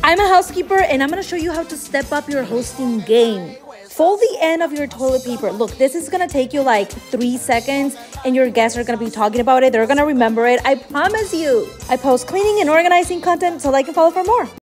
I'm a housekeeper and I'm gonna show you how to step up your hosting game. Fold the end of your toilet paper. Look, this is gonna take you like 3 seconds and your guests are gonna be talking about it. They're gonna remember it. I promise you. I post cleaning and organizing content so they can follow for more.